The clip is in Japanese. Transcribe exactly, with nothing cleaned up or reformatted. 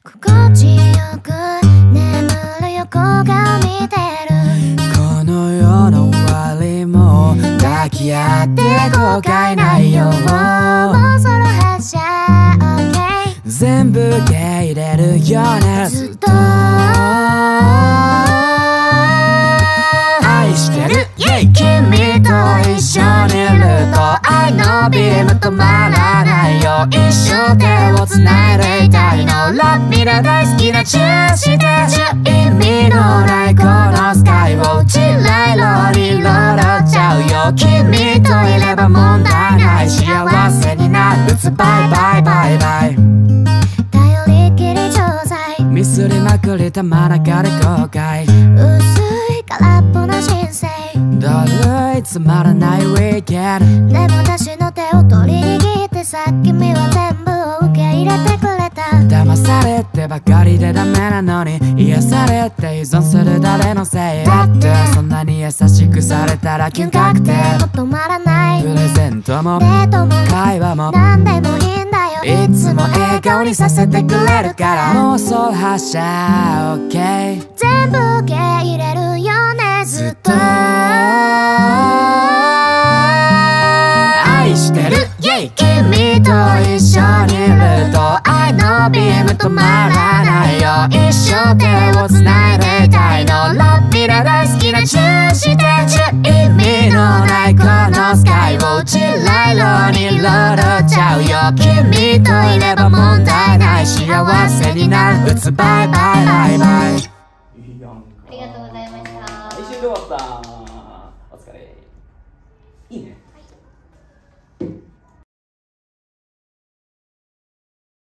心地よく眠る横顔見てる。 この世の終わりも抱き合って後悔ないよ。 もうそろ発車 OK 全部受け入れるよね。ずっと愛してる、yeah、君と一緒にいると愛のビーム止まらないよ。一生手を繋いでいたいの。ラブミラ大好きな中止で意味のないこのスカイをチライロにロロっちゃうよ。君といれば問題ない幸せになる。バイバイバイバイ。 頼りきり錠剤ミスりまくりたまらかで後悔。 薄い空っぽな人生だるいつまらないウィーケンド。 でも私の手を取り握ってさ君は全部を受け入れてくれた。 騙されてばかりでダメなのに癒されて依存する誰のせいだって。そんなに優しくされたらキュン確定。 もう止まらないプレゼントもデートも会話も何でもいいんだよ。 いつも笑顔にさせてくれるから妄想発射 OK 全部受け入れるよね。ずっと愛してる、yeah、君と一緒にいると愛のビーム止まらないよ。一生手を繋いでいたいの。ラブミラ大好きな中止で意味のないこのスカイをチライロにロロっちゃうよ。君といれば問題ない幸せになる。打つバイバイバイバイ。 ありがとうございました。 一瞬で終わった。お疲れ。いいね。